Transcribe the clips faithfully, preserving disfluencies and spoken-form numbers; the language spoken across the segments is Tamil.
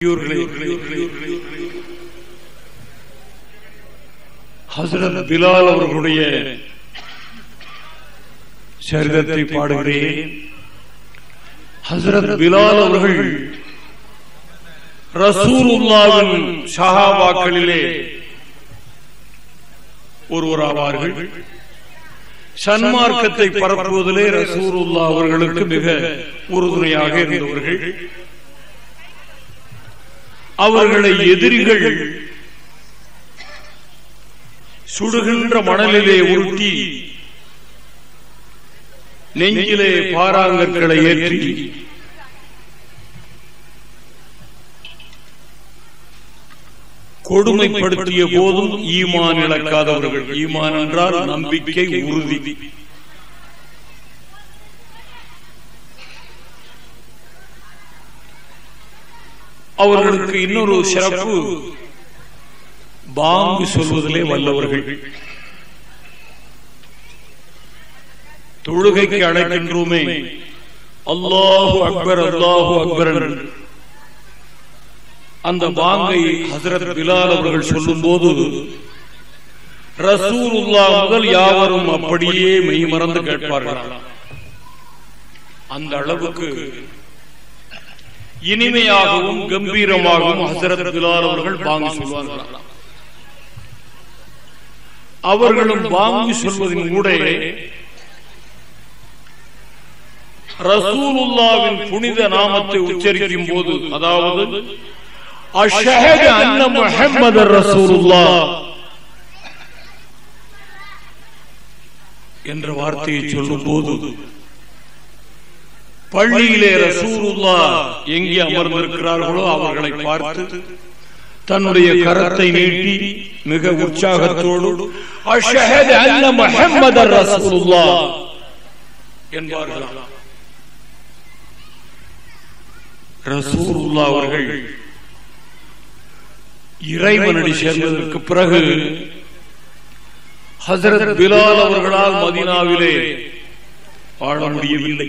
ஹஸ்ரத் பிலால் அவர்களுடைய சரிதத்தை பாடுகிறேன். ஹஸ்ரத் பிலால் அவர்கள் ரசூலுல்லாஹ்வின் சஹாபாக்களிலே ஒருவராவார்கள். சன்மார்க்கத்தை பரப்புவதிலே ரசூலுல்லாஹ் அவர்களுக்கு மிக உறுதுணையாக இருந்தவர்கள். அவர்களை எதிரிகள் சுடுகின்ற மணலிலே உருட்டி நெஞ்சிலே பாராங்கற்களை ஏற்றி கொடுமைப்படுத்திய போதும் ஈமான் இழக்காதவர்கள். ஈமான் என்றால் நம்பிக்கை, உறுதி. அவர்களுக்கு இன்னொரு சிறப்பு, பாங்கு சொல்வதிலே வல்லவர்கள். தொழுகைக்கு அழைக்கின்றோமே, அல்லாஹு அக்பர் அல்லாஹு அக்பர், அந்த பாங்கை ஹஸ்ரத் பிலால் அவர்கள் சொல்லும் போது ரசூலுல்லாஹ் முதல் யாவரும் அப்படியே மெய் மறந்து கேட்பார்கள். அந்த அளவுக்கு இனிமையாகவும் கம்பீரமாகவும் ஹஸ்ரத் பிலால் அவர்கள் பாங்கு சொல்வார்கள். அவர்களும் பாங்கு சொல்வதின் கூட ரசூலுல்லாஹ்வின் புனித நாமத்தை உச்சரிக்கும் போது, அதாவது அஷ்ஹது அன்ன முஹம்மதர் ரசூலுல்லாஹ் என்ற வார்த்தையை சொல்லும் போது பள்ளியிலே ரசூலுல்லாஹ் எங்கே அமர்ந்திருக்கிறார்களோ அவர்களை பார்த்து தன்னுடைய கரத்தை நீட்டி மிக உற்சாகத்தோடு அஷ்ஹது அன்ன முஹம்மதர் ரசூலுல்லாஹ் என்பார்கள். ரசூலுல்லாஹ் அவர்கள் இறைவனடி சேர்ந்ததற்கு பிறகு ஹஸ்ரத் பிலால் அவர்களால் மதீனாவிலே வாழ முடியவில்லை.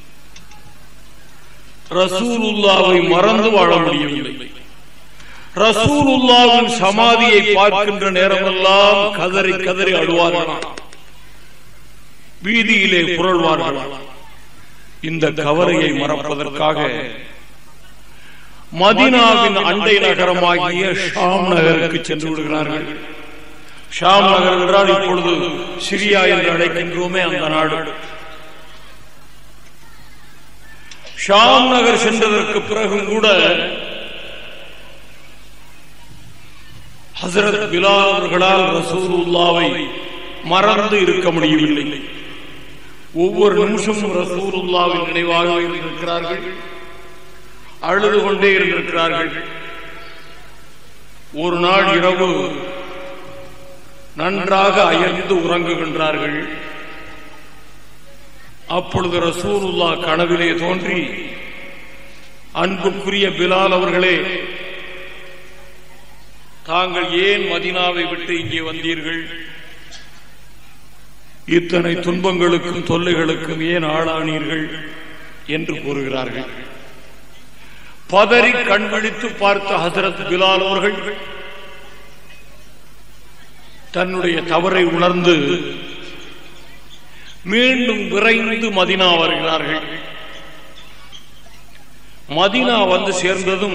ரசூலுல்லாஹ்வை மறந்து வாழ முடியவில்லை. ரசூலுல்லாஹ்வின் சமாதியை பார்க்கின்ற நேரமெல்லாம் கதறி கதறி அழுவார்கள், வீதியிலே புரள்வார்கள். இந்த கவலையை மறப்பதற்காக மதீனாவின் அண்டை நகரமாகிய ஷாம் நகருக்கு சென்று விடுகிறார்கள். ஷாம் நகர் என்றால் இப்பொழுது சிரியா என்று அழைக்கின்றோமே அந்த நாடு. ஷாம் நகர் சென்றதற்கு பிறகும் கூட ஹஸ்ரத் பிலால் அவர்களால் ரசூலுல்லாஹ்வை மறந்து இருக்க முடியவில்லை. ஒவ்வொரு நிமிஷமும் ரசூலுல்லாஹ்வின் நினைவாக இருந்திருக்கிறார்கள், அழுது கொண்டே இருந்திருக்கிறார்கள். ஒரு நாள் இரவு நன்றாக அயர்ந்து உறங்குகின்றார்கள். அப்பொழுது ரசூலுல்லாஹ் கனவிலே தோன்றி, அன்புக்குரிய பிலால் அவர்களே, தாங்கள் ஏன் மதீனாவை விட்டு இங்கே வந்தீர்கள்? இத்தனை துன்பங்களுக்கும் தொல்லைகளுக்கும் ஏன் ஆளானீர்கள் என்று கூறுகிறார்கள். பதறி கண் விழித்து பார்த்த ஹஸ்ரத் பிலால் அவர்கள் தன்னுடைய தவறை உணர்ந்து மீண்டும் விரைந்து மதீனா வருகிறார்கள். மதீனா வந்து சேர்ந்ததும்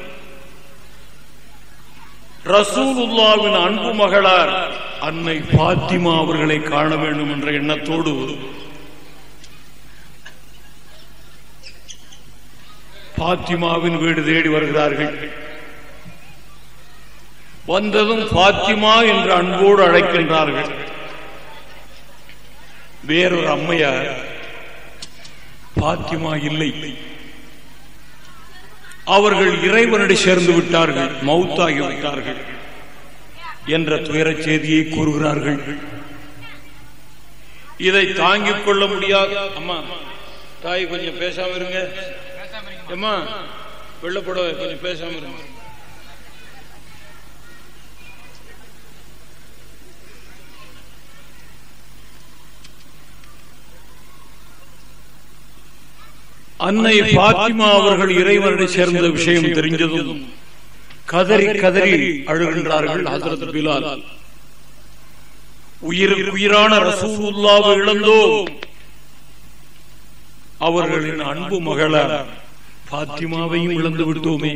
ரசூலுல்லாஹ்வின் அன்பு மகளார் அன்னை பாத்திமா அவர்களை காண வேண்டும் என்ற எண்ணத்தோடு பாத்திமாவின் வீடு தேடி வருகிறார்கள். வந்ததும் பாத்திமா என்று அன்போடு அழைக்கின்றார்கள். வேறொரு அம்மையார் பாத்திமா இல்லை, அவர்கள் இறைவனடி சேர்ந்து விட்டார்கள், மௌத்தாகி விட்டார்கள் என்ற துயரச் செய்தியை கூறுகிறார்கள். இதை தாங்கிக் கொள்ள முடியாது. அம்மா தாய் கொஞ்சம் பேசாம இருங்க, அம்மா வெள்ளப்பட கொஞ்சம் பேசாம இருங்க. அன்னை பாத்திமா அவர்கள் இறைவனை சேர்ந்த விஷயம் தெரிந்ததும் கதறி கதறி அழுகின்றார்கள். ஹஜ்ரத் பிலால், உயிருக்கு உயிரான ரசூலுல்லாஹ்வை இழந்தோம், அவர்களின் அன்பு மகளார் பாத்திமாவையும் இழந்து விட்டோமே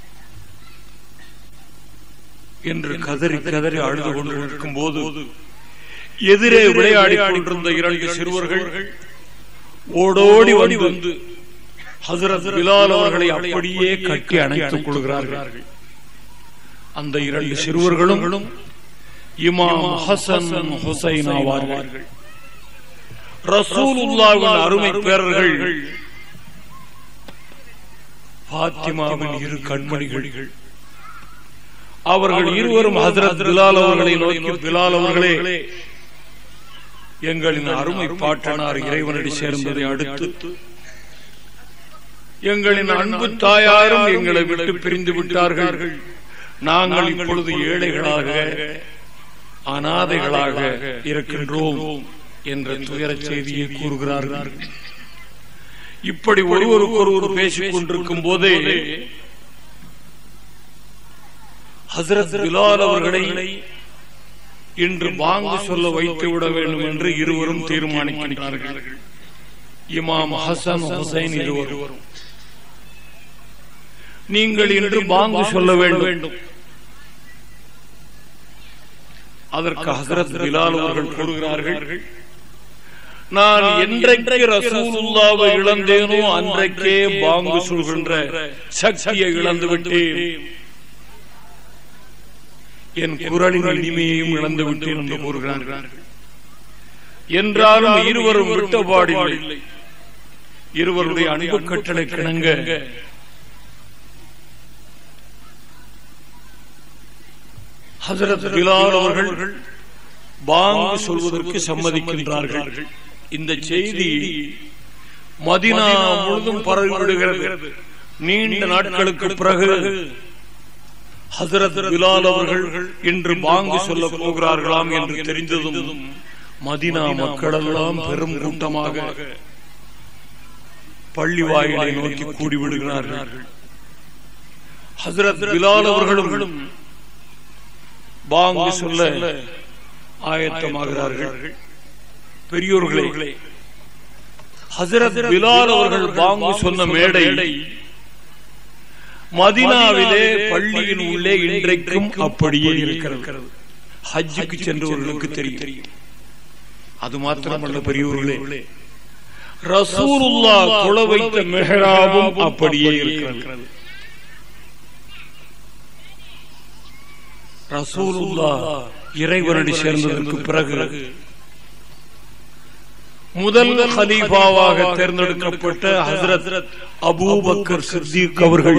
என்று கதறி கதறி அழுது கொண்டிருக்கும் போது எதிரே விளையாடி கொண்டிருந்த இரண்டு சிறுவர்கள் ஓடோடி ஓடி வந்து ஹஜ்ரத் பிலால் அவர்களை அப்படியே கட்டி அணைத்துக் கொள்கிறார்கள். அந்த இரண்டு சிறுவர்களும் இமாம் ஹசன் ஹுசைன் ஆவார்கள். ரசூலுல்லாஹ்வின் அருமை பேரர்கள், பாத்திமாவின் இரு கண்மணிகள். அவர்கள் இருவரும் ஹஜ்ரத் பிலால் அவர்களை நோக்கி, பிலால் அவர்களே, எங்களின் அருமை பாட்டனார் இறைவனடி சேர்ந்ததை அடுத்து எங்களின் அன்பு தாயாரும் எங்களை விட்டு பிரிந்து விட்டார்கள். நாங்கள் இப்பொழுது ஏழைகளாக அனாதைகளாக இருக்கின்றோம் என்ற துயர செய்தியை கூறுகிறார்கள். இப்படி ஒருவருக்கு ஒருவர் பேசிக் கொண்டிருக்கும் போதே ஹஜ்ரத் பிலால் அவர்களை இன்று பாங்கு சொல்ல வைத்து விட வேண்டும் என்று இருவரும் தீர்மானிக்கின்றார்கள். இமாம் ஹசன் ஹுசைன் இருவரும், நீங்கள் இன்று பாங்கு சொல்ல வேண்டும். அதற்கு ஹஜ்ரத் பிலால் அவர்கள் கூறுகிறார்கள், நான் என்றைக்கு ரசூலுல்லாஹ்வை இழந்தேனோ அன்றைக்கே பாங்கு சொல்கின்ற சக்தியை இழந்து விட்டேன், என் குரலின் இனிமையையும் இழந்து விட்டேன் என்று கூறுகிறார்கள். என்றாலும் இருவரும் விட்டபாடில்லை. இருவருடைய அன்பு கட்டளை கிணங்க ஹஜ்ரத் பிலால் அவர்கள் பாங்கு சொல்வதற்கு சம்மதிக்கின்றார்கள். இந்த செய்தி மதீனா முழுதும் பரவிவிடுகிறது. நீண்ட நாட்களுக்கு பிறகு ஹஜ்ரத் பிலால் அவர்கள் இன்று பாங்கு சொல்ல போகிறார்களாம் என்று தெரிந்ததும் மதீனா மக்கள் எல்லாம் பெரும் கூட்டமாக பள்ளி வாயிலை நோக்கி கூடிவிடுகிறார்கள். ஹஜ்ரத் பிலால் அவர்களும் பாங்கு சொல்ல ஆயத்தமாகிறார்கள். பெரியோர்களே, ஹஜ்ரத் பிலால் அவர்கள் பாங்கு சொன்ன மேடை மதீனாவிலே பள்ளியின் உள்ளே இன்றைக்கும் அப்படியே இருக்கிறது. ஹஜ்ஜுக்கு சென்றவர்களுக்கு தெரியும். அது மாத்திரமல்ல பெரியோர்களே, ரசூலுல்லாஹ் தொழ வைத்த மிஹ்ராபும் அப்படியே இருக்கிறது. ரசூலுல்லாஹ் இறைவனடி சேர்ந்ததற்கு பிறகு முதல் கலீஃபாவாக தேர்ந்தெடுக்கப்பட்ட ஹஜ்ரத் அபூபக்கர் சித்திக் அவர்கள்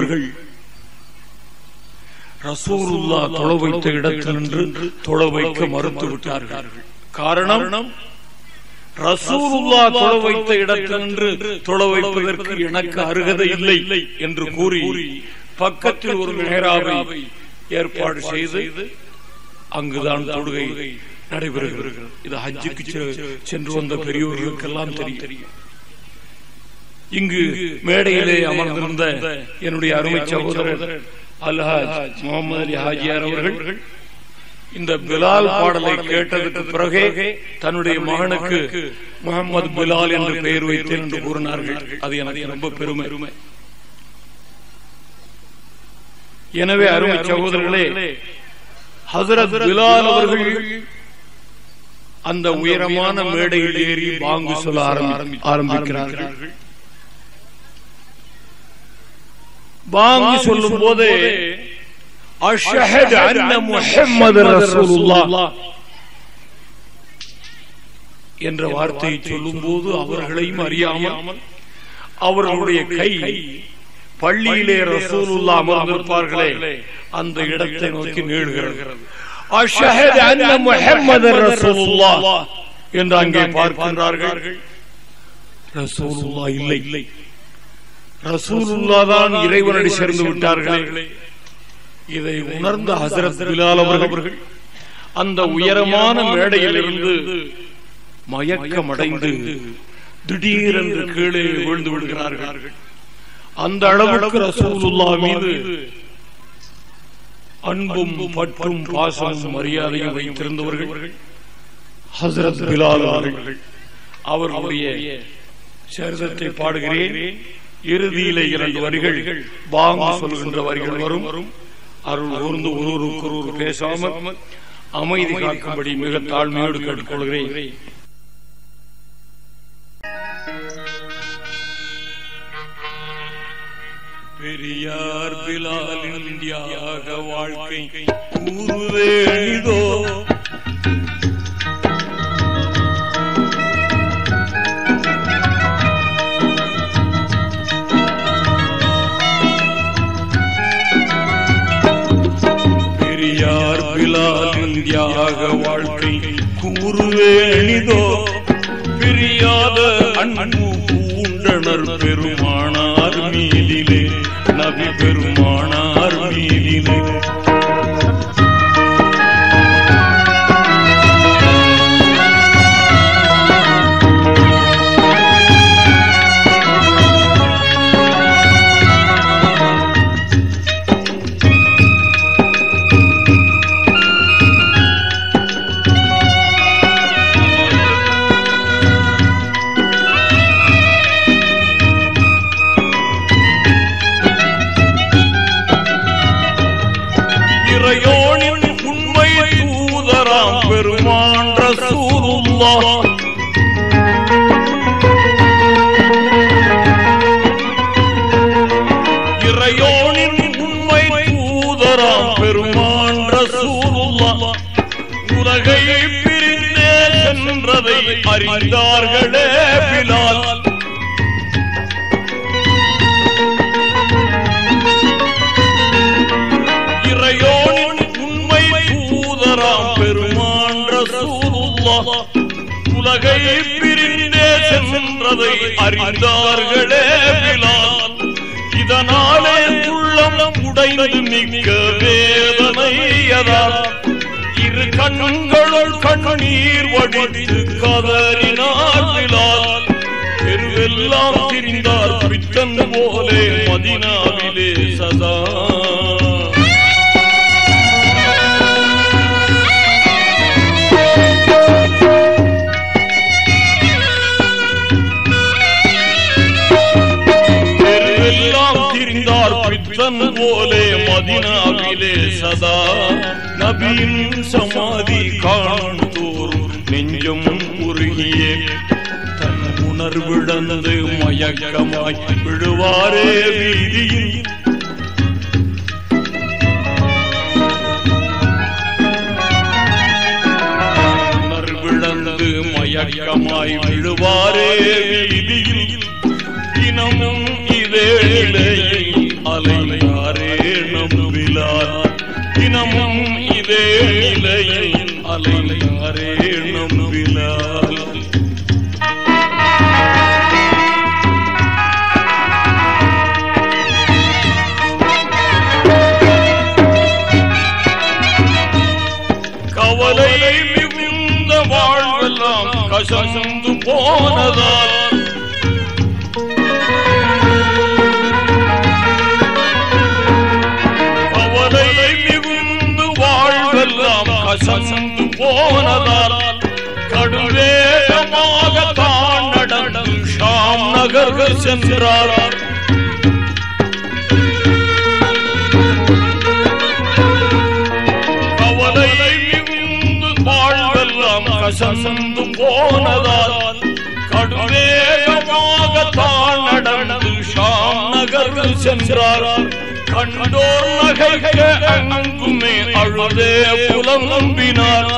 ரசூலுல்லாஹ் தொழ வைத்த இடத்தில் நின்று தொழ வைக்க மறுத்து விட்டார்கள். காரணம், ரசூலுல்லாஹ் தொழ வைத்த இடத்தில் நின்று தொழ வைப்பதற்கு எனக்கு அருகதை இல்லை என்று கூறி பக்கத்தில் ஒரு மிஹ்ராபை ஏற்பாடு செய்து அங்குதான் தொழுகை நடைபெறுகிறது. இது ஹஜ்ஜுக்கு சென்று வந்த பெரியோர்களுக்கெல்லாம் தெரியும். இங்கு மேடையிலே அமர்ந்திருந்த என்னுடைய அருமை சகோதரர் அல்ஹாஜ் முகமது அலி ஹாஜியார் அவர்கள் இந்த பிலால் பாடலை கேட்டதற்கு பிறகே தன்னுடைய மகனுக்கு முகமது பிலால் என்று பெயர் வைத்தேன் என்று கூறினார்கள். அது எனக்கு ரொம்ப பெருமை. எனவே அருமை சகோதரர்களே, ஹஜ்ரத் பிலால் அவர்கள் அந்த உயரமான மேடையில் ஏறி பாங்கு சொல்ல ஆரம்பிக்கிறார்கள். பாங்கு சொல்லும் போதே அஷ்ஹது அன்ன முஹம்மது ரசூலுல்லாஹ் என்ற வார்த்தையை சொல்லும் போது அவர்களையும் அறியாமல் அவர்களுடைய கை பள்ளியிலே ரசூலுல்லாஹ் அமர்ந்திருப்பார்களே அந்த இடத்தை நோக்கி நீளுகிறது. அஷ்ஹது அன்ன முஹம்மது ரசூலுல்லாஹ் என்று அங்கே பார்க்கின்றார்கள். ரசூலுல்லாஹ் இல்லை, ரசூலுல்லாஹ் தான் இறைவனடி சேர்ந்து விட்டார்களே. இதை உணர்ந்த ஹஜ்ரத் பிலால் அவர்கள் அந்த உயரமான மேடையில் இருந்து மயக்கமடைந்து திடீரென்று கீழே விழுந்து விடுகிறார்கள். அந்த அளவுக்கு ரசூலுல்லாஹ் மீது அன்பும் பற்றும் பாசமும் மரியாதையும் வைத்திருந்தவர்கள் ஹஸ்ரத் பிலால் அவர்கள். அவர்களுடைய சரிதத்தை பாடுகிறேன். இறுதியிலே இரண்டு வரிகள் பாங்கு சொல்கின்ற வரிகள் வரும். அருள் ஊர்ந்து ஒருவருக்கு ஒருவர் பேசாமல் அமைதி காக்கும்படி மிக தாழ்மையோடு கேட்டுக்கொள்கிறேன். பெரியார் பிலாலின் தியாக வாழ்க்கை கூறுவேதோ பெரியார் பிலாலின் தியாக வாழ்க்கை கூறுவேதோ பிரியாத அன்பு பூண்டனர் பெருமானார் மீதிலே நபி பெருமானார் மீதிலே பெருமான் ரசூலுல்லாஹ் இறையோனின் உண்மை தூதராம் பெருமான் ரசூலுல்லாஹ் உலகை பிரிந்தே சென்றதை அறிந்தார்களே பிலால். இறையோனின் உண்மை தூதராம் பெருமான் ரசூலுல்லாஹ் உலகை பிரிந்தே சென்றதை அறிந்தார்களே பிலால். இதனாலே உள்ளம் உடைந்து மிக்க வேதனையதால் இரு கண்களுள் கண்ணீர் வடித்து கதறினார் பிலால். தெருவெல்லாம் திரிந்தார் பித்தன் போலே மதீனாவிலே சதா. போலே மதீனாவிலே சதா. நபியின் சமாதி காணும் தோறும் நெஞ்சம் உருகியே தன் உணர்விழந்து மயக்கமாய் விழுவாரே வீதியில். உணர்விழந்து மயக்கமாய் விழுவாரே வீதியில். தினமும் இதே நிலையில் அலைந்தாரே நம் பிலால். தினமும் இதே நிலையில் அலைந்தாரே நம் பிலால். கவலை மிகுந்த வாழ்வெல்லாம் கசந்து போனதால் கசந்து போனதால் கடுவேகமாக தான் நடந்து ஷாம் நகர் சென்றார். கவலை மிகுந்து வாழ்வெல்லாம் கசந்து போனதால் கடுவேகமாக தான் நடந்து ஷாம் நகர் சென்றார். கண்டோர் நகைக்க அங்குமே அழுதே புலம்பினார்.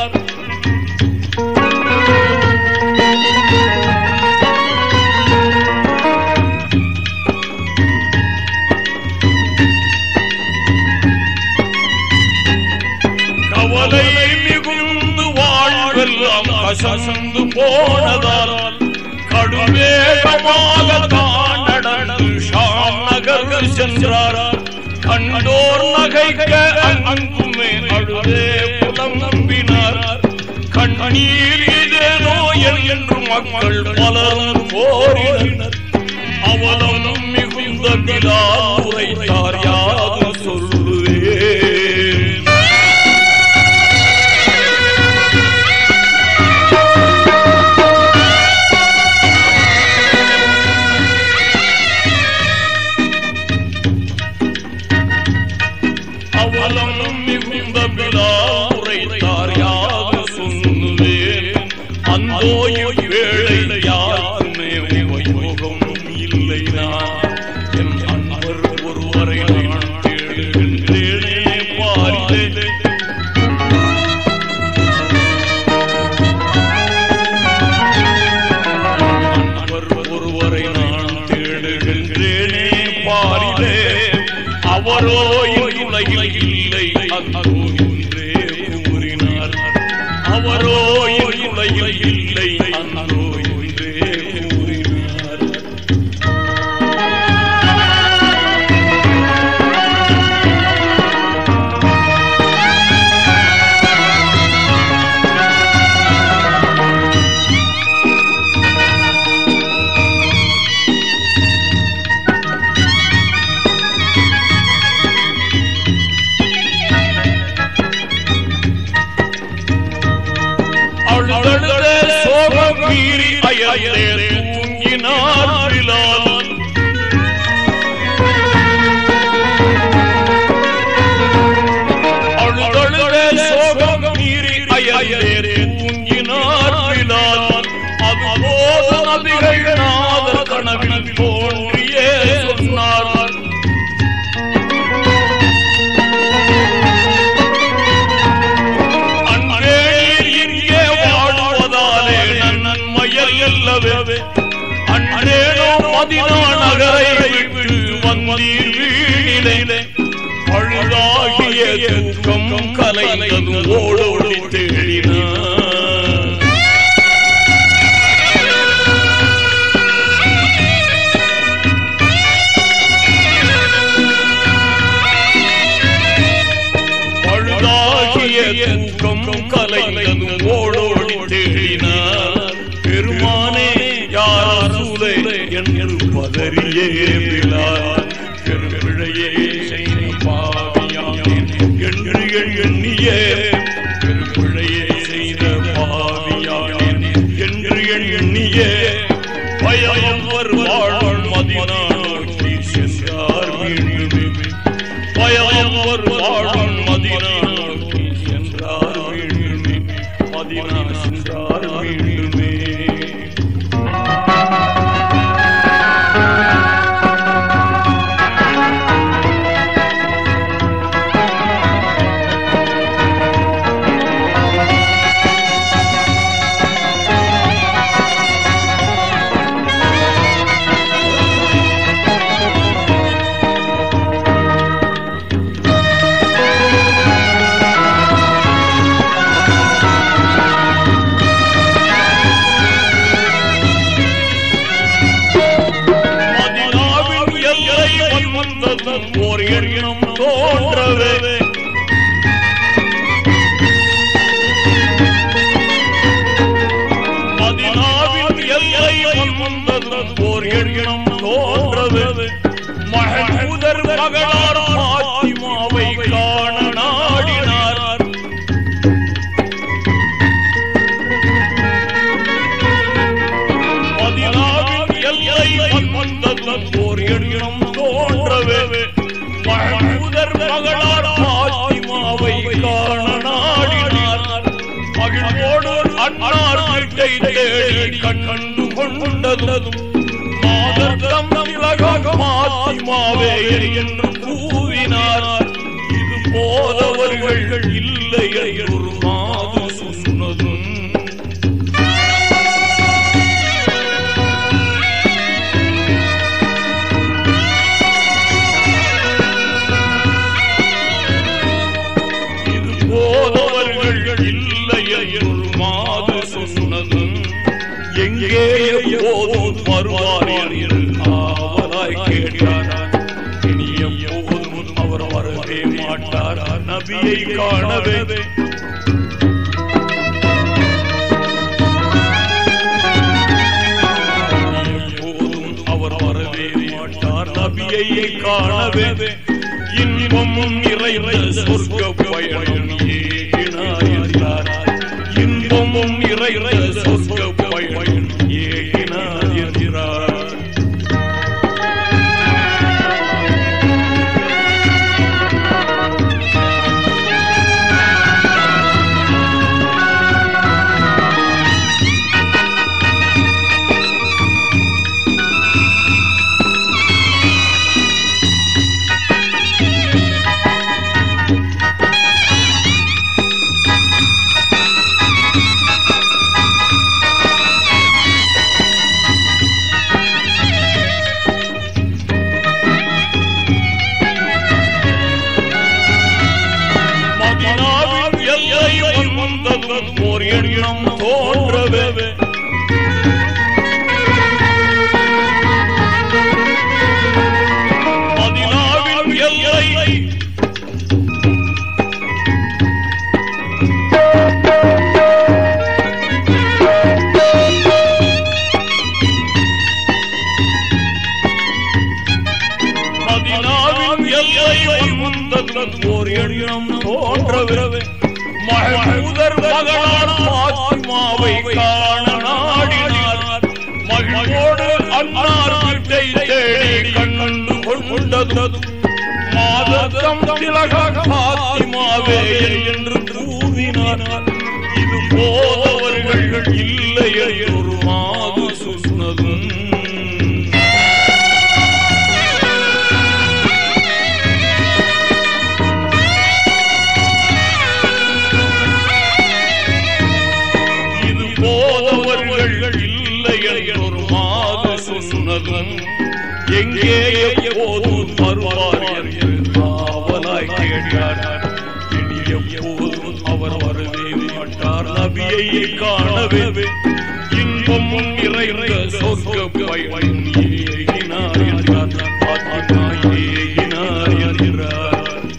கவலை மிகுந்து வாழ்வெல்லாம் கசந்து போனதால் கடுவேகமாக தான் நடந்து ஷாம் நகர் சென்றார். கண்டோர் நகைக்க அங்குமே அழுதே புலம்பினார். கண்ணீர் இதேனோ என்று மக்கள் பலரும் போல் மிகுந்த பிலால் உரைத்தார் யாது சொல்லுவேன். அவலம் மிகுந்த பிலால் உரைத்தார் யாது சொல்லுவேன். அந்தோ இவ்வேளை யாருமே உபயோகம் இல்லை. நான் என் அன்பர் ஒருவரை நான் தேடுகின்றேனே பாரிலே. அன்பர் ஒருவரை நான் தேடுகின்றேனே பாரிலே. அவரோ உலகில் இல்லை அந்தோ என்றே கூறினார். அவரோ உலகில் இல்லை அந்தோ என்றே கூறினார். மீறி அயலே தூங்கினார் பிலால். அழுதழுதே சோகம் மீறி அயலே தூங்கினார் பிலால். அதுபோது நபிகள் நாதர் கனவில் தோன்றியே சொன்னார். அன்றேனோ மதீனா நகரை விட்டு வந்தீர் வீணிலே. அழுதாகிய தூக்கம் கலைந்தது ஓடோடி தேடினார். அழுதாகிய தூக்கம் கலைந்தது ஓடோடி தேடினார். பெருமானே யாரசூலே என்று பதறியே பிலால். பெரும்பிழையே செய்த பாவியானேன் என்று எண்ணியே. பெரும்பிழையே செய்த பாவியானேன் என்று எண்ணியே. பயவர் வாழும் மதீனா நோக்கி சென்றார் மீண்டும். பயவர் வாழும் மதீனா நோக்கி சென்றார் மீண்டும். மதீனா சென்றார் மீண்டுமே. ஓர் எண்ணம் தோன்றவே மதீனாவின் எல்லை வந்தது. ஓர் எண்ணம் தோன்றவே மஹ்மூதர் மகளார் பாத்திமாவை காண நாடினார். மதீனாவின் எல்லை வந்தது. ஓர் எண்ணம் தோன்றவே மஹ்மூதர் மகளார் பாத்திமாவை காண நாடினார். மகிழ்வோடு அன்னார் வீட்டை தேடி கண்டு கொண்டதும் மாதம் பாத்திமாவே என்று கூவினார். இது போதவர்கள் இல்லை ஒரு மாது சொன்னதும். எங்கே எப்போதும் வருவார் என்று ஆவலாய் கேட்டார். இனி எப்போதும் அவர் வரவே மாட்டார் நபியை காணவே. எப்போதும் அவர் வரவே மாட்டார் நபியை காணவே இன்பம் நிறைந்த சொர்க்க பயணம் ஏகினார் என்றார். இன்பம் நிறைந்த சொர்க்க பயணம் ஏகினார் என்றார். ஓர் எண்ணம் தோன்றவே மதீனாவின் எல்லை மதீனாவின் எல்லை வந்ததும் ஓர் எண்ணம் தோன்றவே மஹ்மூதர் மகளார் பாத்திமாவை காண நாடினார். மகிழ்வோடு அன்னார் வீட்டை தேடி கண்டு கொண்டதும் மாதத்தம் திலக பாத்திமாவே என்று கூறினார். இது போதவர்கள் இல்லை ஒரு மாது சொன்னதும் ஒரு மாது சொன்னதும் எங்கே எப்போதும் வருவார் என்று காவலாய் கேட்டார். எப்போதும் அவர் வரவே மாட்டார். நபியை காணவே இன்பம் நிறைந்த சொர்க்க பயணம் ஏகினார் என்றார். பாத்திமா ஏகினார் என்றார்.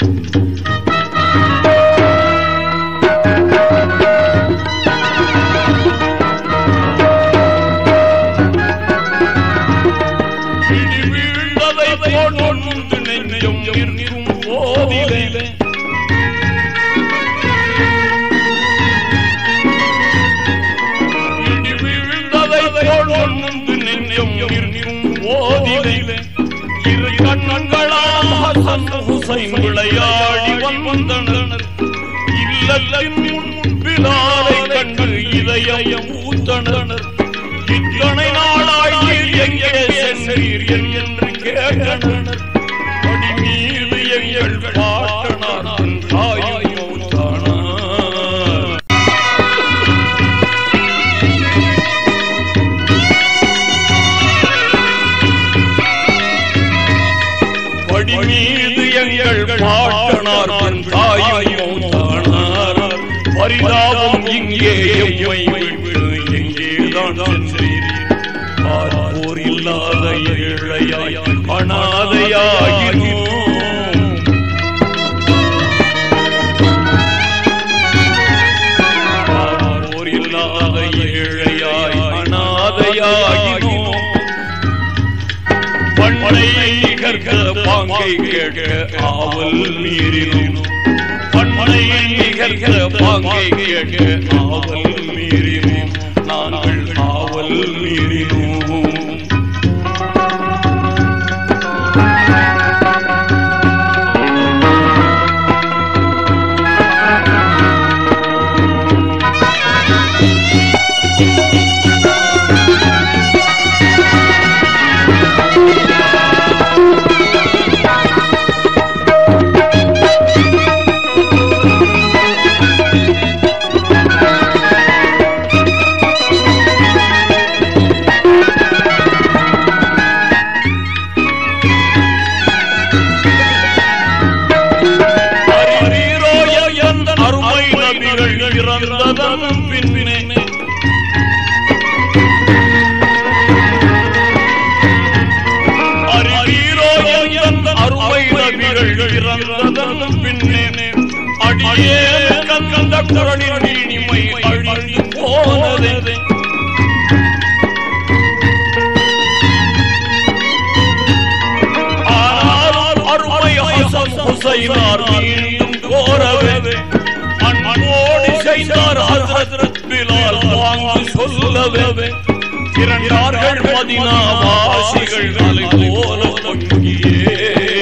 நெஞ்சம் நிற்கும் போதிலே இடி வீழ்ந்ததை போன்று நெஞ்சம் நிற்கும் போதிலே இரு கண்களால் ஹசன் ஹுசைன் விளையாடி வந்தனர். இல்லத்தின் முன்பிலாரை கண்டு இதயம் ஊத்தனர். இத்தனை நாளாய் எங்கே சென்றீர் என்று கேட்டனர். அடி மீது எங்கள் பாட்டனார் தாயும் படி மீது எங்கள் பாட்டனார் தாயும் தானார். பரிதாபம் இங்கே எம்மை விட்டு எங்கேதான் போர் இல்லாத ஏழையாய் அனாதையாயினோம். போர் இல்லாத ஏழையாய் அனாதையாயினோம். பண்டை நிகர்க பாங்கை கேட்க ஆவல் மீறினோம். பண்டை நிகர்க பாங்கை கேட்க ஆவல் மீறினோம். நாங்கள் ஆவல் மீறினோம். திரண்டார்கள் மதீனா வாசிகள் அலை போல பொங்கியே.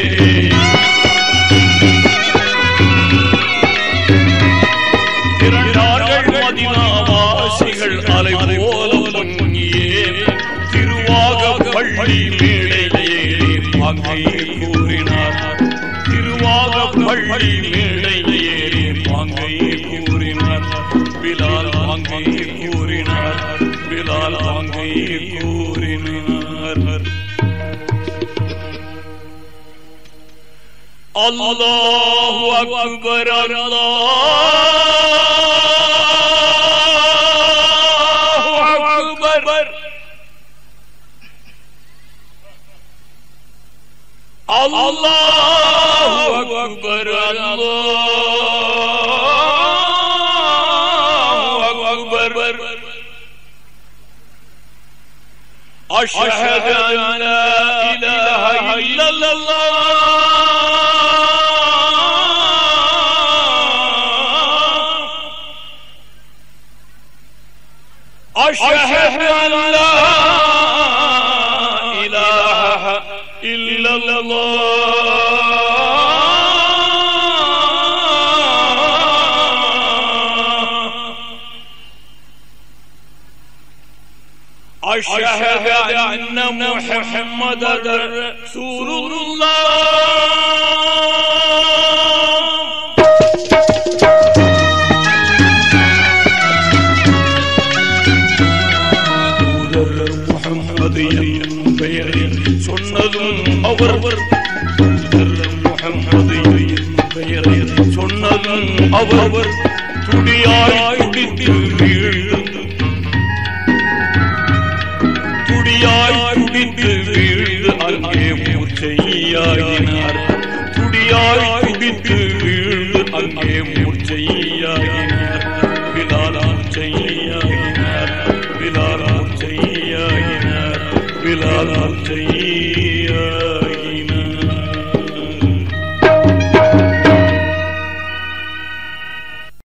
திரண்டார்கள் மதீனா வாசிகள் அலை போல பொங்கியே. திருவாக பள்ளி மேடையே பாங்கை கூறினார். திருவாக பள்ளி மேடையே பாங்கை கூறினார். பிலால் பாங்கை கூறினார். பிலால் பாங்கை கூறினார். அல்லாஹு அக்பர் அல்லாஹு அக்பர் அல்லாஹு அக்பர் அல்லாஹு அக்பர். அஷ்ஹது அன் லா இலாஹா இல்லல்லாஹ் أشهد أن لا إله إلا الله أشهد أن محمدا رسول الله. பெயரை சொன்னதும் அவர். முஹம்மது பெயரை சொன்னதும் அவர். துடியாய் துடித்து வீழ்ந்து துடியாய் துடித்து வீழ்ந்து அங்கே மூர்ச்சையாகினார். துடியாய் துடித்து வீழ்ந்து அங்கே மூர்ச்சையாகினார். பிலால் மூர்ச்சையாகினார். பிலால் மூர்ச்சையாகினார். பிலால் மூர்ச்சையாகினார்.